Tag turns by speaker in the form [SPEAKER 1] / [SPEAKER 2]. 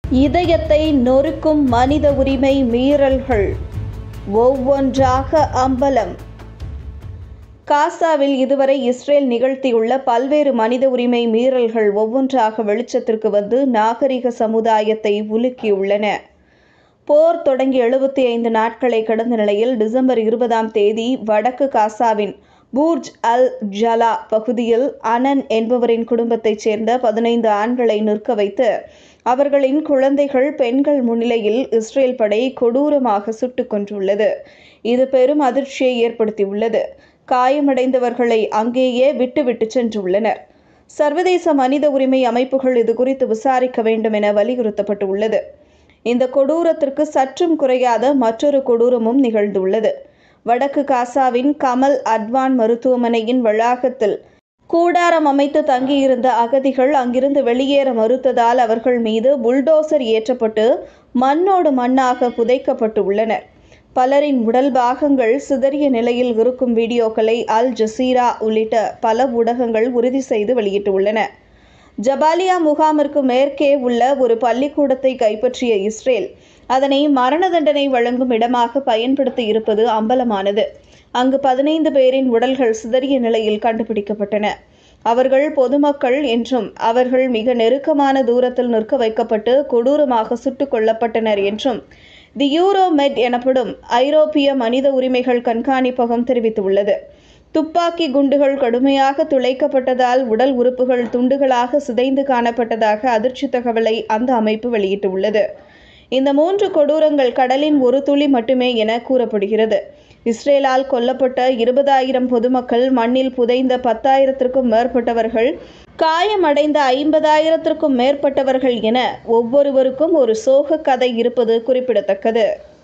[SPEAKER 1] இதயத்தை நொறுக்கும் மனித உரிமை மீறல்கள் ஒவ்வொன்றாக அம்பலம். காசாவில் இதுவரை இஸ்ரேல் நிகழ்த்தியுள்ள பல்வேறு மனித உரிமை மீறல்கள் ஒவ்வொன்றாக வெளிச்சத்திற்கு வந்து நாகரிக சமுதாயத்தை உலுக்கியுள்ளன. போர் தொடங்கி 75 நாட்களை கடந்த நிலையில் டிசம்பர் 20ஆம் தேதி வடக்கு காசாவின் பூர்ஜ் அல் ஜலா பகுதியில் அனன் என்பவரின் குடும்பத்தைச் சேர்ந்த 15 ஆண்களை நிற்க வைத்து அவர்களின் குழந்தைகள், பெண்கள் முன்னிலையில் இஸ்ரேல் படை கொடூரமாக சுட்டுக் கொன்றுள்ளது. இது பெரும் அதிர்ச்சியை ஏற்படுத்தியுள்ளது. காயமடைந்தவர்களை அங்கேயே விட்டுவிட்டு சென்றுள்ளனர். சர்வதேச மனித உரிமை அமைப்புகள் இதுகுறித்து விசாரிக்க வேண்டும் என வலியுறுத்தப்பட்டுள்ளது. இந்த கொடூரத்திற்கு சற்றும் குறையாத மற்றொரு கொடூரமும் நிகழ்ந்துள்ளது. வடக்கு காசாவின் கமல் அட்வான் மருத்துவமனையின் வளாகத்தில் கூடாரம் அமைத்து தங்கியிருந்த அகதிகள் அங்கிருந்து வெளியேற மறுத்ததால் அவர்கள் மீது புல்டோசர் ஏற்றப்பட்டு மண்ணோடு மண்ணாக புதைக்கப்பட்டு உள்ளனர். பலரின் உடல் பாகங்கள் சிதறிய நிலையில் இருக்கும் வீடியோக்களை அல் ஜசீரா உள்ளிட்ட பல ஊடகங்கள் உறுதி செய்து வெளியிட்டுள்ளன. ஜபாலியா முகாமிற்கு மேற்கே உள்ள ஒரு பள்ளிக்கூடத்தை கைப்பற்றிய இஸ்ரேல் அதனை மரண தண்டனை வழங்கும் இடமாக பயன்படுத்தி இருப்பது அம்பலமானது. அங்கு 15 பேரின் உடல்கள் சிதறிய நிலையில் கண்டுபிடிக்கப்பட்டன. அவர்கள் பொதுமக்கள் என்றும் அவர்கள் மிக நெருக்கமான தூரத்தில் நிற்க வைக்கப்பட்டு கொடூரமாக சுட்டுக் கொல்லப்பட்டனர் என்றும் தி யூரோமெட் எனப்படும் ஐரோப்பிய மனித உரிமைகள் கண்காணிப்பகம் தெரிவித்துள்ளது. துப்பாக்கி குண்டுகள் கடுமையாக துளைக்கப்பட்டதால் உடல் உறுப்புகள் துண்டுகளாக சிதைந்து காணப்பட்டதாக அதிர்ச்சி தகவலை அந்த அமைப்பு வெளியிட்டுள்ளது. இந்த 3 கொடூரங்கள் கடலின் ஒரு துளி மட்டுமே என கூறப்படுகிறது. இஸ்ரேலால் கொல்லப்பட்ட 20,000 பொதுமக்கள், மண்ணில் புதைந்த 10,000க்கும் மேற்பட்டவர்கள், காயமடைந்த 50,000க்கும் மேற்பட்டவர்கள் என ஒவ்வொருவருக்கும் ஒரு சோக கதை இருப்பது குறிப்பிடத்தக்கது.